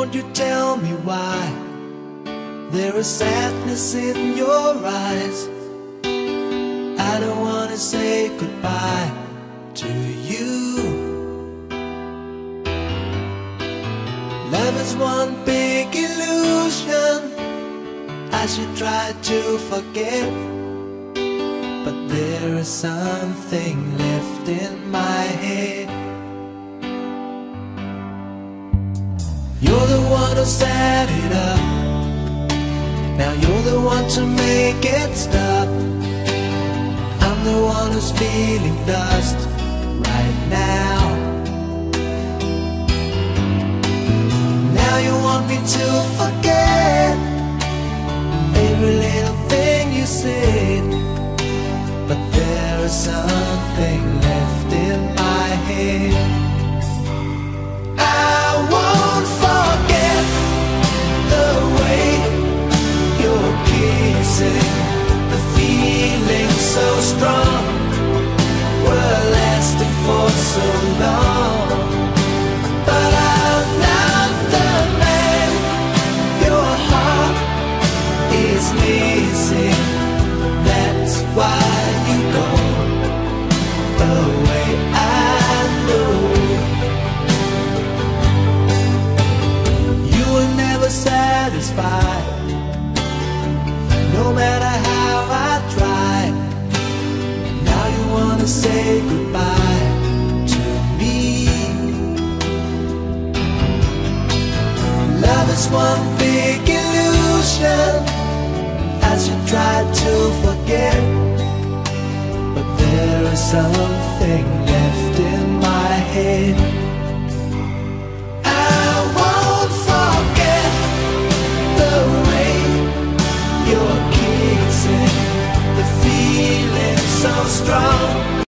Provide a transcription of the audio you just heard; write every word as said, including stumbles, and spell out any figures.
won't you tell me why there is sadness in your eyes? I don't wanna say goodbye to you. Love is one big illusion I should try to forget, but there is something left in my head. You're the one who set it up, now you're the one to make it stop. I'm the one who's feeling lost right now. Now you want me to forget every little thing you said, but there is something left in my head. I won't forget the way you're kissing, the feeling so strong, we're lasting for so long. But I'm not the man your heart is missing. That's why you go away, I know. You were never satisfied, no matter how I tried. Now you wanna say goodbye to me. Love is one big illusion I should try to forget, but there is something